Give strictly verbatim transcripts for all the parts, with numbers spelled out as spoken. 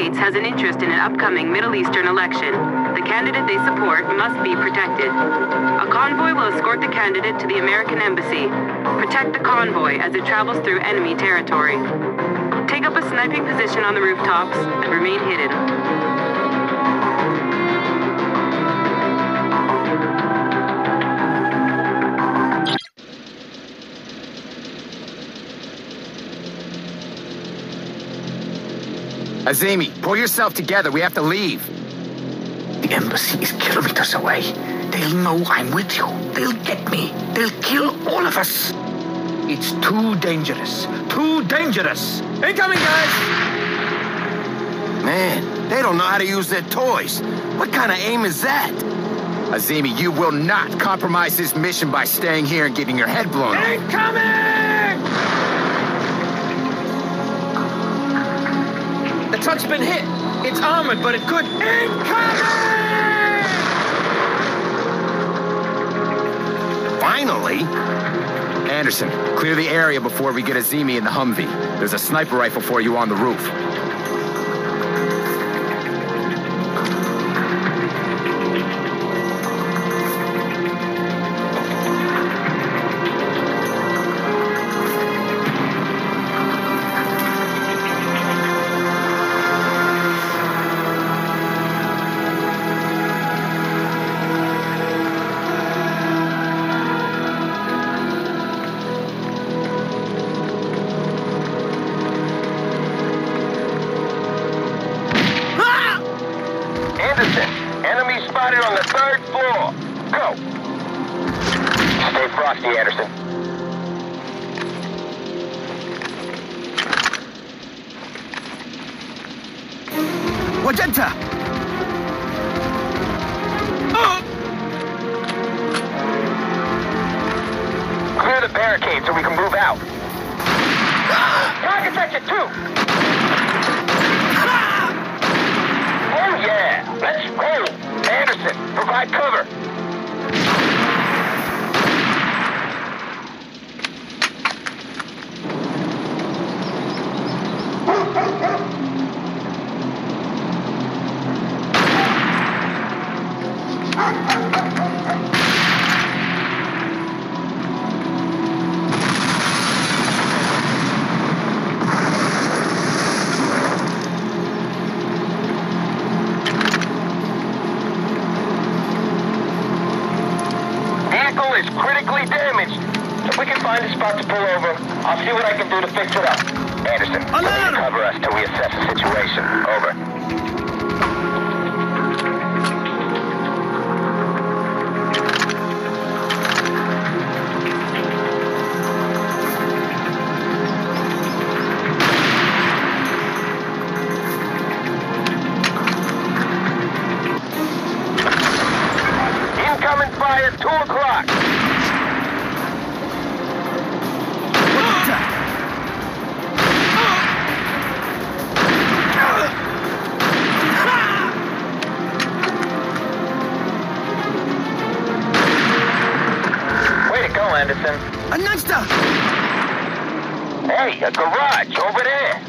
States has an interest in an upcoming Middle Eastern election. The candidate they support must be protected. A convoy will escort the candidate to the American Embassy. Protect the convoy as it travels through enemy territory. Take up a sniping position on the rooftops and remain hidden. Azimi, pull yourself together. We have to leave. The embassy is kilometers away. They'll know I'm with you. They'll get me. They'll kill all of us. It's too dangerous. Too dangerous. Incoming, guys! Man, they don't know how to use their toys. What kind of aim is that? Azimi, you will not compromise this mission by staying here and getting your head blown off. Incoming! The truck's been hit. It's armored, but it could... Incoming! Finally! Anderson, clear the area before we get Azimi in the Humvee. There's a sniper rifle for you on the roof. Enemy spotted on the third floor. Go. Stay frosty, Anderson. Wajenta! Oh! Clear the barricade so we can move out. Target sector two. Oh yeah, let's roll. Anderson, provide cover. Is critically damaged. If we can find a spot to pull over, I'll see what I can do to fix it up. Anderson, please cover us till we assess the situation. Over. Incoming fire, two o'clock. Anderson. A nudster! Hey, a garage over there.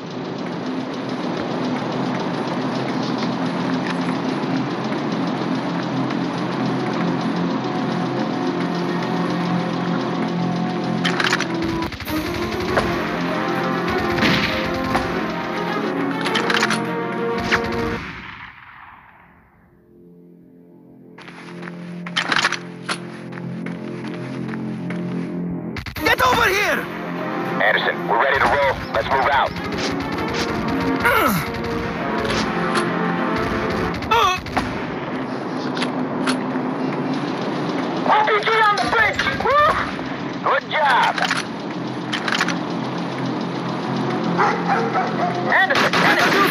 Get over here! Anderson, we're ready to roll. Let's move out. Uh. Uh. R P G on the bridge! Woo! Good job! Anderson, Anderson!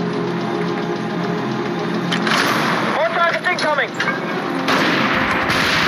More targets incoming!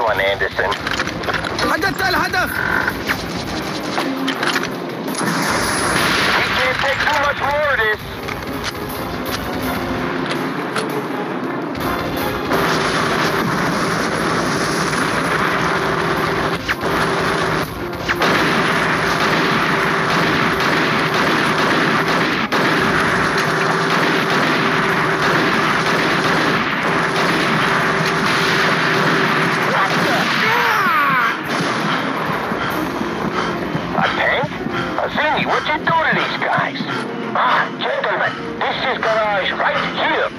one, Anderson. حددت الهدف. We can't take too much more of this. What you do to these guys? Ah, gentlemen, this is garage right here.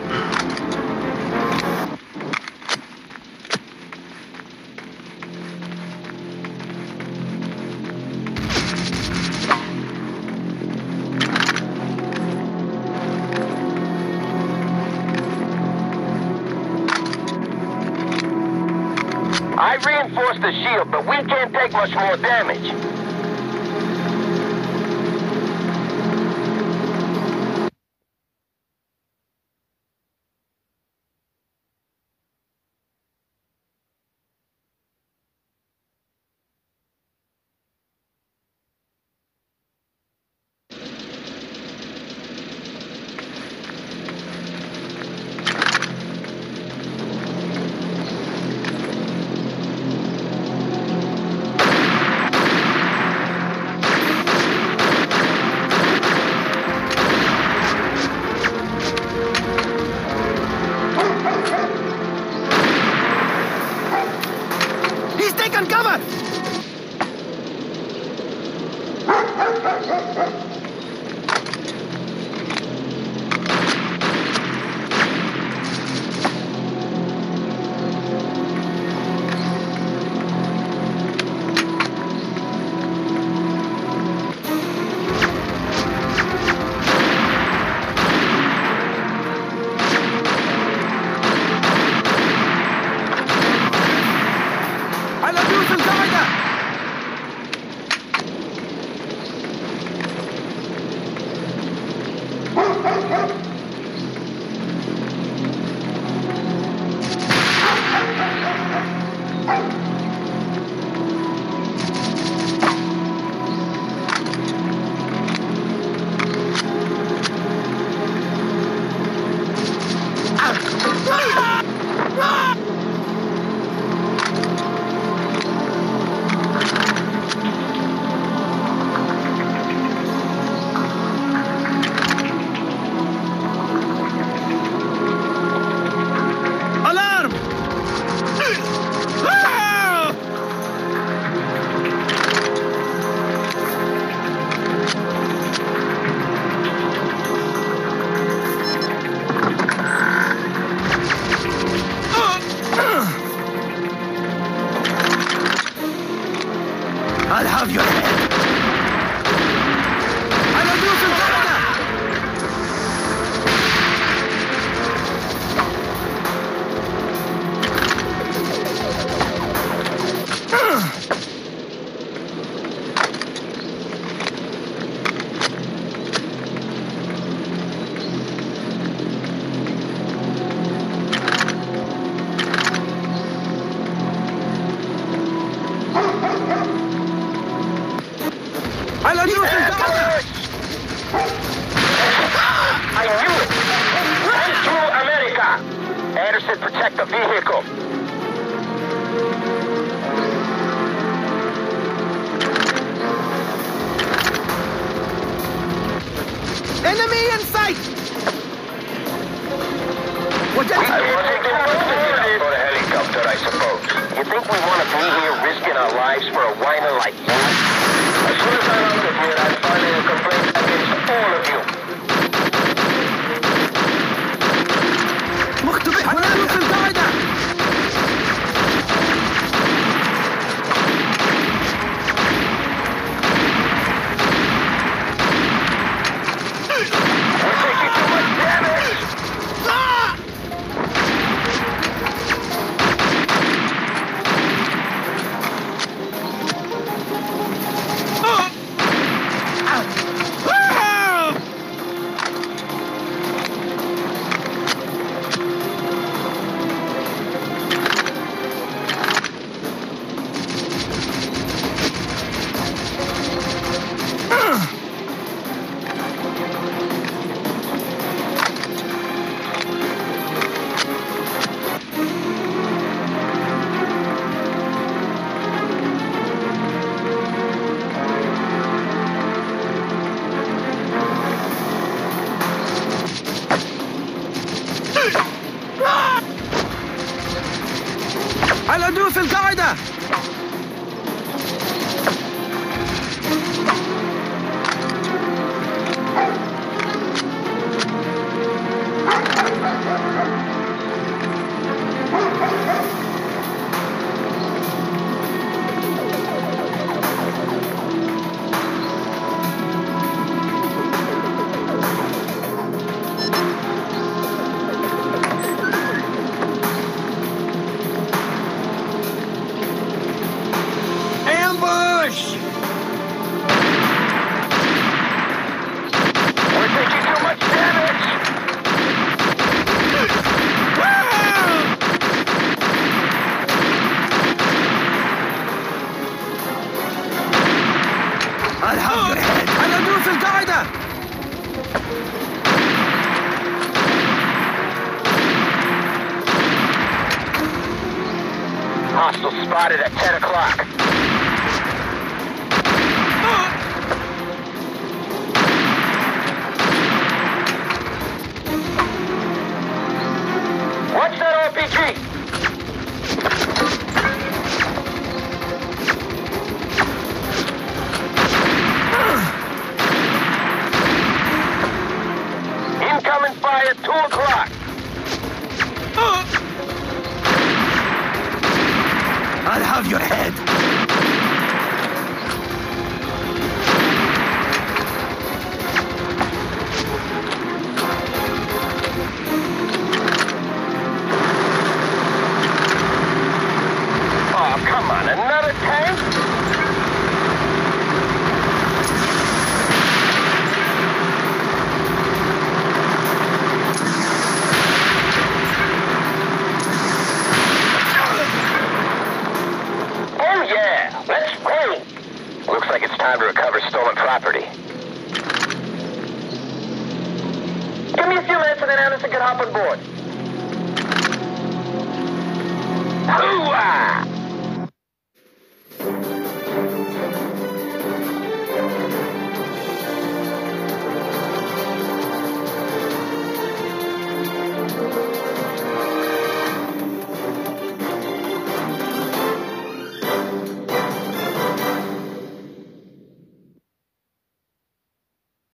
I reinforced the shield, but we can't take much more damage. I'll have your head. I'll do some I'll do some I knew it! Run to America! Anderson, protect the vehicle. Enemy in sight! What I wasn't going for a helicopter, I suppose. You think we want to be here risking our lives for a whiner like you? As soon as I'm out of here, I'll file a complaint against all of you. مختبئ هنا في القاعدة. We're taking too much damage! Ah! Hostile spotted at ten o'clock. Watch that R P G! Incoming fire, two o'clock. I'll have your head. Oh, come on, another tank? Looks like it's time to recover stolen property. Give me a few minutes and then Anderson can hop on board.